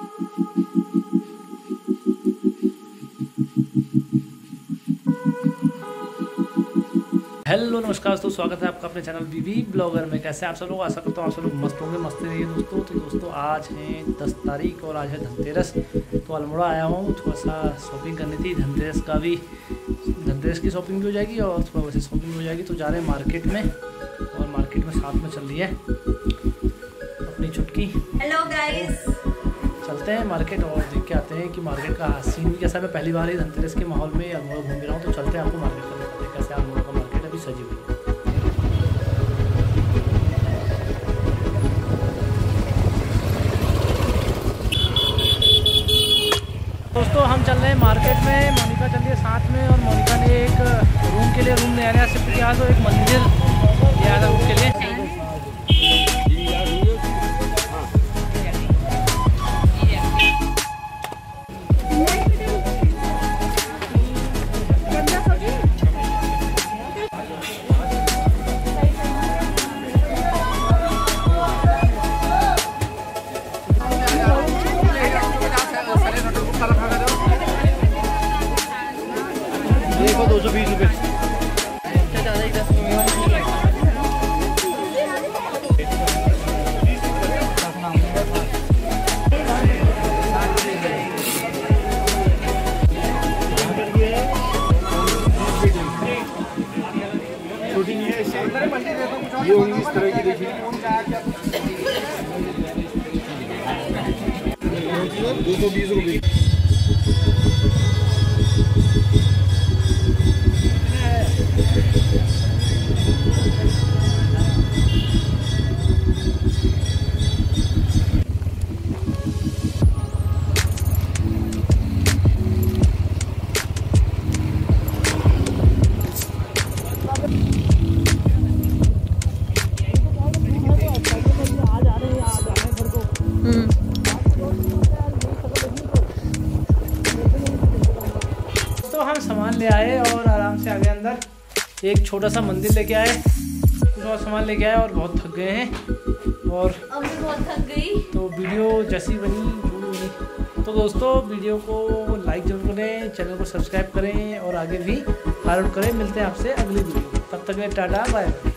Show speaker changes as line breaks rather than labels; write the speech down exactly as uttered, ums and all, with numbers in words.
Hello नमस्कार दोस्तों, स्वागत है आपका अपने चैनल बीबी ब्लॉगर में। कैसे आप सब लोग? आशा करता हूँ आप सब लोग मस्त होंगे, मस्त रहिए दोस्तों। तो दोस्तों आज है दस तारीख और आज है धनतेरस। तो अल्मोड़ा आया हूँ, थोड़ा सा शॉपिंग करनी थी। धनतेरस का भी धनतेरस की शॉपिंग भी हो जाएगी और थोड़ा वैसे शॉपिंग भी हो जाएगी। तो जा रहे हैं मार्केट में और मार्केट में साथ में चल रही है अपनी छुटकी।
हेलो गाइस,
चलते हैं मार्केट और देख के आते हैं कि मार्केट का सीन कैसा है। मैं पहली बार ही धनतेरस के माहौल में अल्मोड़ा घूम रहा हूँ, तो चलते हैं आपको मार्केट का दिखाते हैं कैसे अल्मोड़ा का मार्केट अभी सजी हुई है। दोस्तों हम चल रहे हैं मार्केट में, मोनिका चल रही है साथ में और मोनिका ने एक रूम के लिए रूम नया नया शिफ्ट किया, तो एक मंदिर लिया था रूम के लिए। देखो दो सौ बीस रुपये ज़्यादा ही दस
छोटी नहीं है, ये होंगी इस तरह की। देखिए दो सौ बीस रुपये।
तो हम सामान ले आए और आराम से आ गए अंदर। एक छोटा सा मंदिर लेके आए, कुछ और सामान लेके आए और बहुत थक गए हैं और
अब मैं बहुत थक गई। तो
वीडियो जैसी बनी बनी। तो दोस्तों वीडियो को लाइक जरूर करें, चैनल को सब्सक्राइब करें और आगे भी फॉरवर्ड करें। मिलते हैं आपसे अगली वीडियो, तब तक के लिए टाटा बाय।